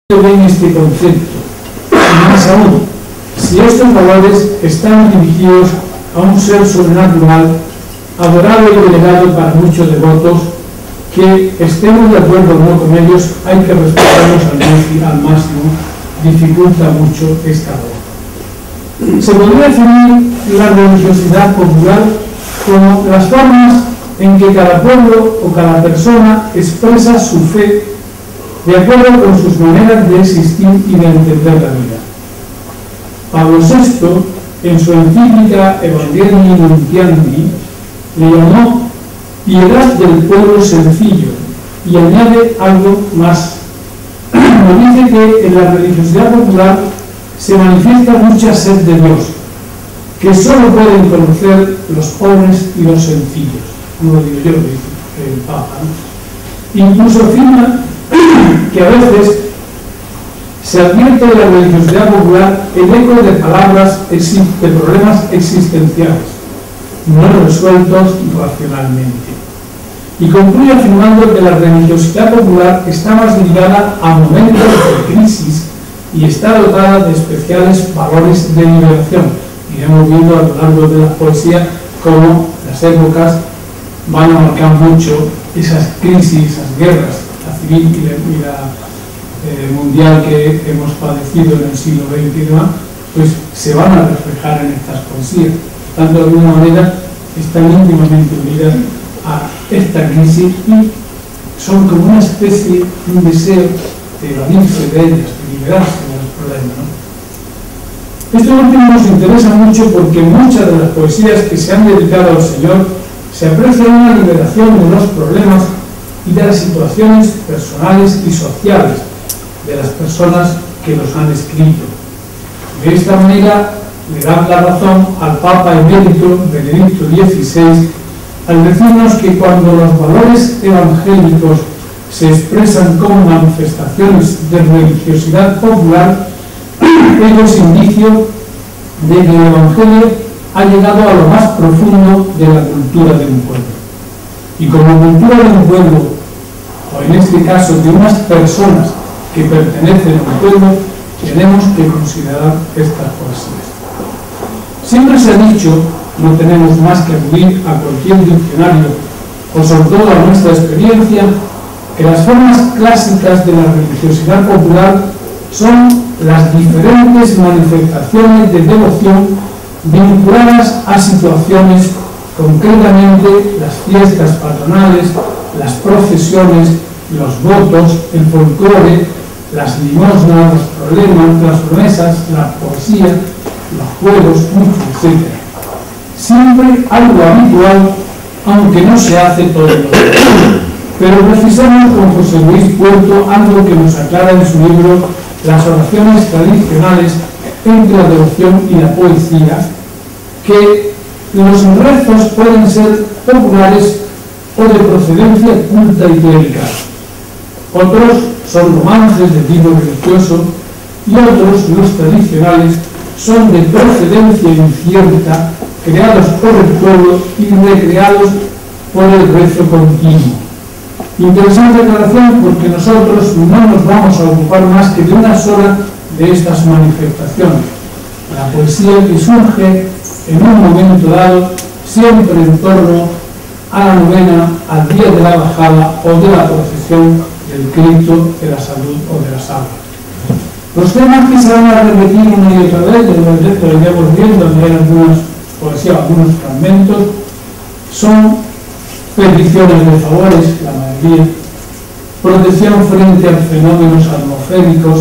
ven este concepto, y más aún, si estos valores están dirigidos a un ser sobrenatural, adorado y venerado para muchos devotos, que estemos de acuerdo o no con ellos, hay que respetarlos al máximo, dificulta mucho esta labor. Se podría definir la religiosidad popular como las formas en que cada pueblo o cada persona expresa su fe de acuerdo con sus maneras de existir y de entender la vida. Pablo VI, en su encíclica Evangelii Nuntiandi, le llamó piedad del pueblo sencillo y añade algo más. Nos dice que en la religiosidad popular se manifiesta mucha sed de Dios, que solo pueden conocer los pobres y los sencillos. No lo digo yo, lo dice el Papa, ¿no? Incluso afirma que a veces se advierte de la religiosidad popular el eco de palabras de problemas existenciales, no resueltos racionalmente. Y concluye afirmando que la religiosidad popular está más ligada a momentos de crisis y está dotada de especiales valores de liberación. Iremos viendo a lo largo de la poesía cómo las épocas van a marcar mucho esas crisis, esas guerras, la civil y la mundial que hemos padecido en el siglo XX y demás, pues se van a reflejar en estas poesías. Tanto de alguna manera están íntimamente unidas a esta crisis y son como una especie, un deseo de evadirse de ellas, de liberarse de los problemas, ¿no? Esto último nos interesa mucho porque en muchas de las poesías que se han dedicado al Señor se aprecia una liberación de los problemas y de las situaciones personales y sociales de las personas que los han escrito. De esta manera le dan la razón al Papa emérito Benedicto XVI al decirnos que cuando los valores evangélicos se expresan como manifestaciones de religiosidad popular, ello es indicio de que el Evangelio ha llegado a lo más profundo de la cultura de un pueblo. Y como cultura de un pueblo, o en este caso de unas personas que pertenecen a un pueblo, tenemos que considerar estas poesías. Siempre se ha dicho, no tenemos más que acudir a cualquier diccionario, o sobre todo a nuestra experiencia, que las formas clásicas de la religiosidad popular son las diferentes manifestaciones de devoción vinculadas a situaciones, concretamente las fiestas patronales, las procesiones, los votos, el folclore, las limosnas, los problemas, las promesas, la poesía, los juegos, etc. Siempre algo habitual, aunque no se hace todos los días. Pero precisamos con José Luis Puerto algo que nos aclara en su libro Las oraciones tradicionales entre la devoción y la poesía, que los rezos pueden ser populares o de procedencia culta y clerical. Otros son romances de tipo religioso y otros, los tradicionales, son de procedencia incierta, creados por el pueblo y recreados por el rezo continuo. Interesante aclaración porque nosotros no nos vamos a ocupar más que de una sola de estas manifestaciones, la poesía que surge en un momento dado, siempre en torno a la novena, al día de la bajada o de la procesión del Cristo de la salud o de la salva. Los temas que se van a repetir una y otra vez, lo iremos viendo, hay algunas poesías, algunos fragmentos, son peticiones de favores, la mayoría, protección frente a fenómenos atmosféricos,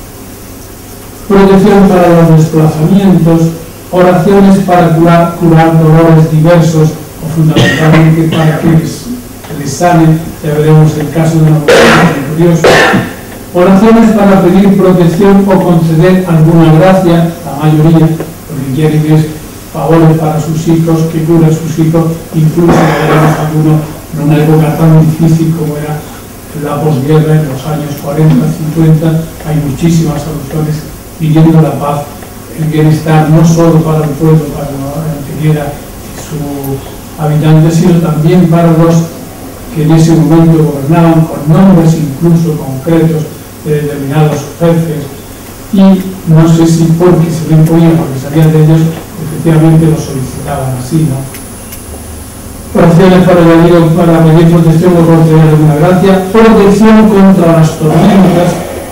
protección para los desplazamientos, oraciones para curar dolores diversos o fundamentalmente para que les sane, ya veremos el caso de una mujer curiosa, oraciones para pedir protección o conceder alguna gracia, la mayoría, lo que quieren es favores para sus hijos, que cura a sus hijos, incluso veremos algunos en una época tan difícil como era la posguerra, en los años 40, 50, hay muchísimas soluciones pidiendo la paz, el bienestar, no solo para el pueblo, para el que quiera su habitante, sino también para los que en ese momento gobernaban, con nombres incluso concretos de determinados jefes, y no sé si porque se lo imponía, porque sabían de ellos, efectivamente lo solicitaban así, ¿no? Oraciones para pedir protección o conceder alguna gracia, protección contra las tormentas,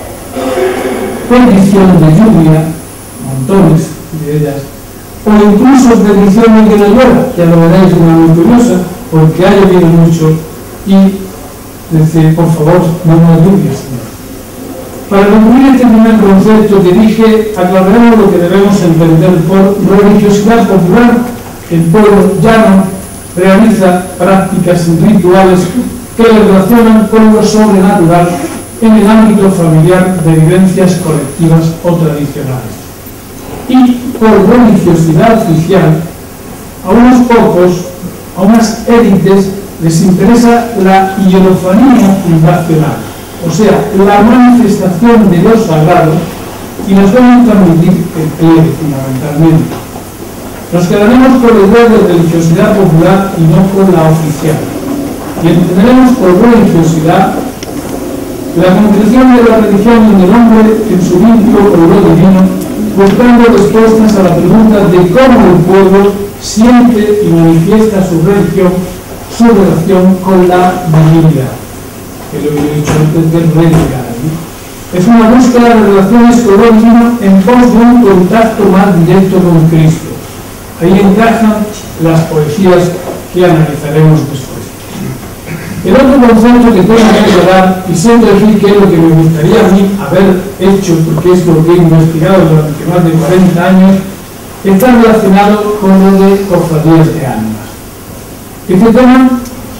petición de lluvia, montones de ellas, o incluso petición de que no llueva, ya lo veréis una muy curiosa, porque ha llovido mucho y decir, por favor, no me lluvia, Señor. Para concluir este primer concepto que dije, aclararemos lo que debemos entender por religiosidad popular. El pueblo llano realiza prácticas y rituales que le relacionan con lo sobrenatural en el ámbito familiar de vivencias colectivas o tradicionales. Y por religiosidad oficial, a unos pocos, a unas élites, les interesa la hierofanía fundacional, o sea, la manifestación de lo sagrado, y nos deben transmitir el clero fundamentalmente. Nos quedaremos con la idea de religiosidad popular y no con la oficial. Y entenderemos por religiosidad la concreción de la religión en el hombre en su vínculo con lo divino, buscando respuestas a la pregunta de cómo el pueblo siente y manifiesta su religión, su relación con la divinidad. Que lo he dicho antes de religar. Es una búsqueda de relaciones con lo divino en pos de un contacto más directo con Cristo. Ahí encajan las poesías que analizaremos después. El otro concepto que tengo que aclarar, y siempre decir que es lo que me gustaría a mí haber hecho, porque es lo que he investigado durante más de 40 años, está relacionado con lo de cofradías de ánimas. Este tema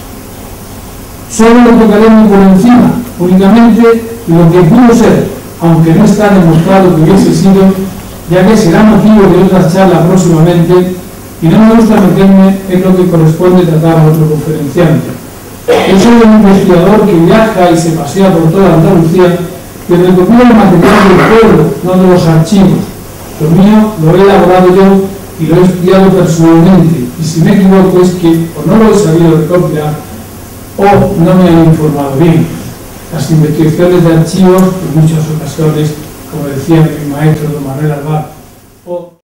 solo lo tocaremos por encima, únicamente lo que pudo ser, aunque no está demostrado que hubiese sido, ya que será motivo de otra charla próximamente, y no me gusta meterme en lo que corresponde tratar a otro conferenciante. Yo soy un investigador que viaja y se pasea por toda Andalucía, que recopila el material del pueblo, no de los archivos. Lo mío lo he elaborado yo y lo he estudiado personalmente, y si me equivoco es que o no lo he sabido recopilar o no me han informado bien. Las investigaciones de archivos, en muchas ocasiones, como decía mi maestro don Manuel Alvar,